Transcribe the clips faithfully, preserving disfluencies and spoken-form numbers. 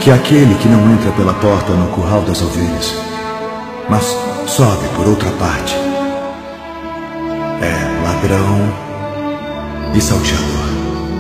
que aquele que não entra pela porta no curral das ovelhas, mas sobe por outra parte, é ladrão e salteador.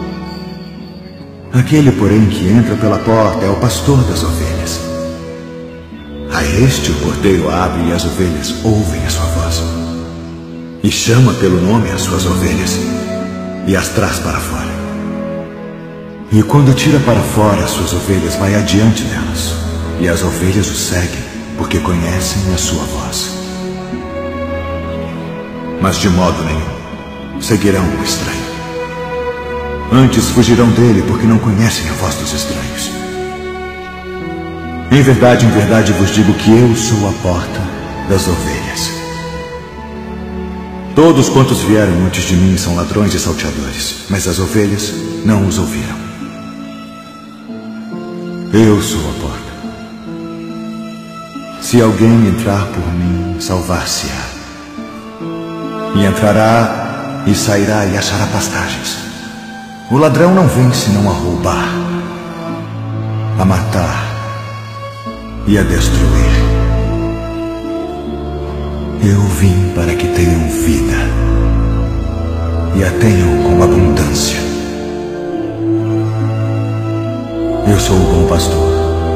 Aquele, porém, que entra pela porta é o pastor das ovelhas. A este o porteiro abre e as ovelhas ouvem a sua voz. E chama pelo nome as suas ovelhas e as traz para fora. E quando tira para fora as suas ovelhas, vai adiante delas. E as ovelhas o seguem, porque conhecem a sua voz. Mas de modo nenhum seguirão o estranho. Antes fugirão dele, porque não conhecem a voz dos estranhos. Em verdade, em verdade vos digo que eu sou a porta das ovelhas. Todos quantos vieram antes de mim são ladrões e salteadores, mas as ovelhas não os ouviram. Eu sou a porta. Se alguém entrar por mim, salvar-se-á. E entrará e sairá e achará pastagens. O ladrão não vem senão a roubar, a matar e a destruir. Eu vim para que tenham vida e a tenham com abundância. Eu sou o bom pastor.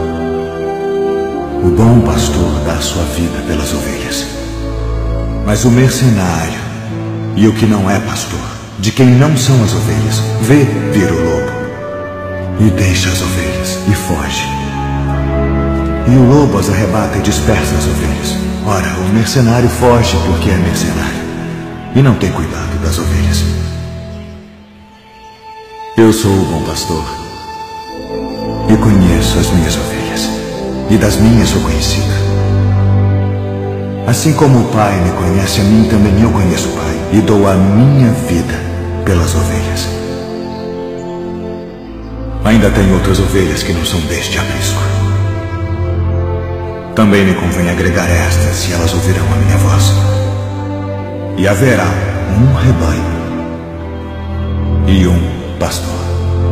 O bom pastor dá a sua vida pelas ovelhas. Mas o mercenário e o que não é pastor, de quem não são as ovelhas, vê vir o lobo e deixa as ovelhas e foge. E o lobo as arrebata e dispersa as ovelhas. Ora, o mercenário foge porque é mercenário e não tem cuidado das ovelhas. Eu sou o bom pastor e conheço as minhas ovelhas, e das minhas sou conhecida. Assim como o Pai me conhece a mim, também eu conheço o Pai, e dou a minha vida pelas ovelhas. Ainda tenho outras ovelhas que não são deste aprisco. Também me convém agregar estas, e elas ouvirão a minha voz. E haverá um rebanho e um pastor.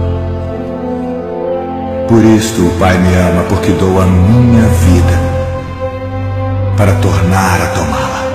Por isto o Pai me ama, porque dou a minha vida para tornar a tomá-la.